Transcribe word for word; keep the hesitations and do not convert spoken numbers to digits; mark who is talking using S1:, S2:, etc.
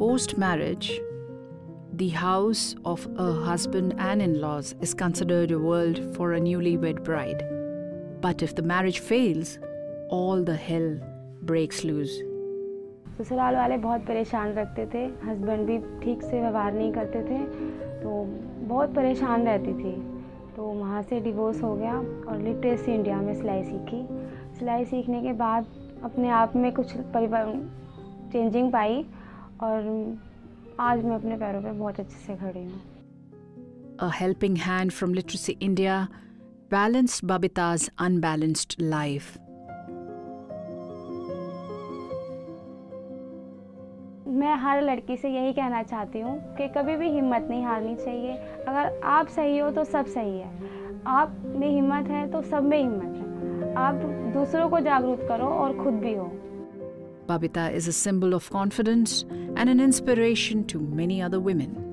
S1: Post-marriage, the house of a husband and in-laws is considered a world for a newlywed bride. But if the marriage fails, all the hell breaks loose.
S2: ससुराल वाले बहुत परेशान रखते थे, husband भी ठीक से व्यवहार नहीं करते थे, तो बहुत परेशान रहती थी। तो वहाँ से डिवोर्स हो गया और लिटरेसी इंडिया में सिलाई सीखी। सिलाई सीखने के बाद अपने आप में कुछ परिवर्तन चेंजिंग पाई और आज मैं अपने पैरों पे बहुत अच्छे से खड़ी हूँ।
S1: A helping hand from Literacy India balanced Babita's unbalanced life.
S2: मैं हर लड़की से यही कहना चाहती हूँ कि कभी भी हिम्मत नहीं हारनी चाहिए। अगर आप सही हो तो सब सही है, आप में हिम्मत है तो सब में हिम्मत है। आप दूसरों को जागरूक करो और खुद भी हो।
S1: Babita is a symbol of confidence and an inspiration to many other women.